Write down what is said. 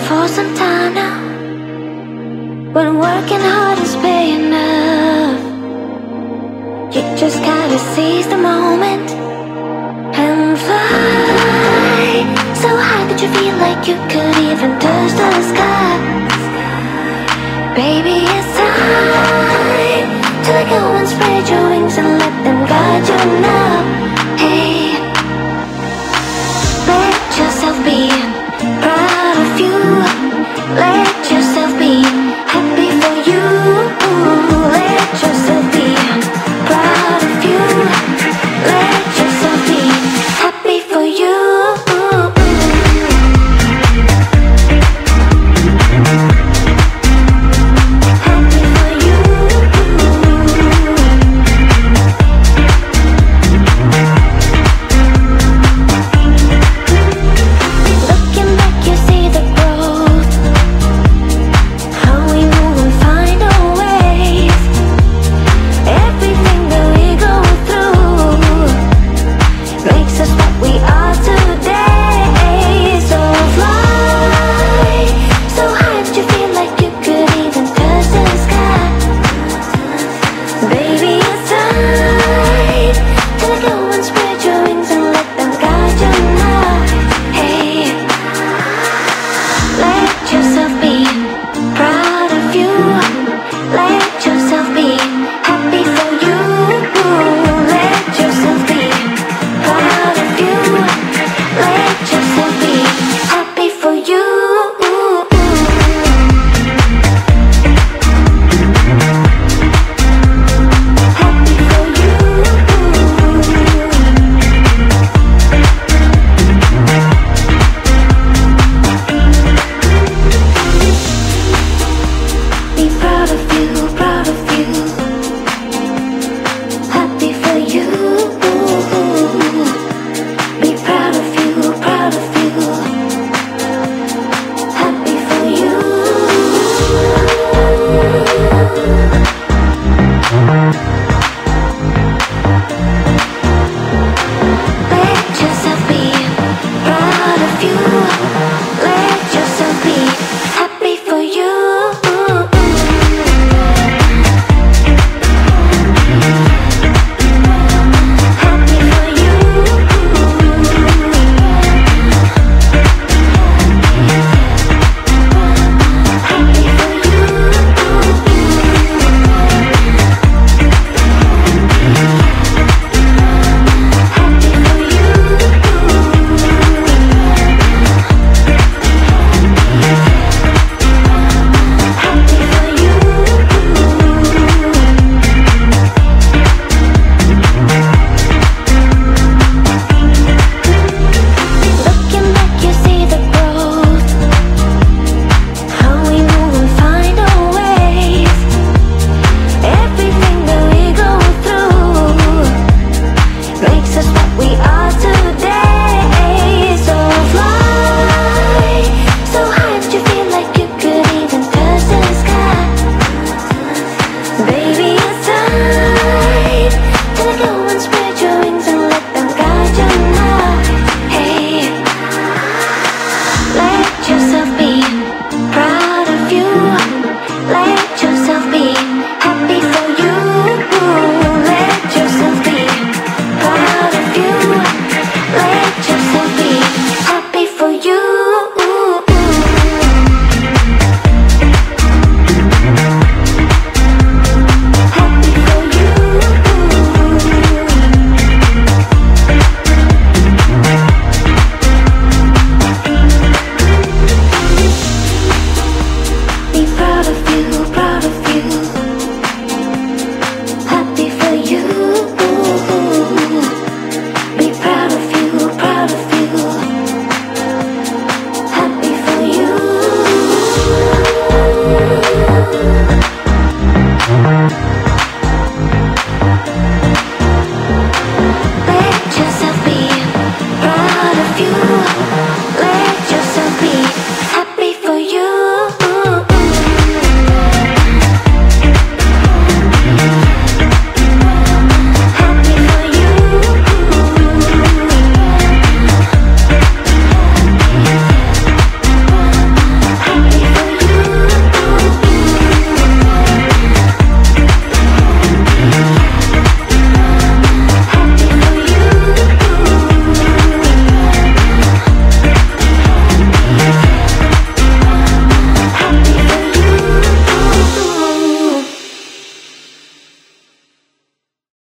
for some time now, but working hard is paying enough. You just gotta seize the moment and fly so high that you feel like you could even touch the sky. Baby, it's time to let go and spread your wings and let them guide you now. Hey, let yourself be proud of you. Let yourself be happy for you. Let yourself be proud of you. Let yourself be happy for you. Baby,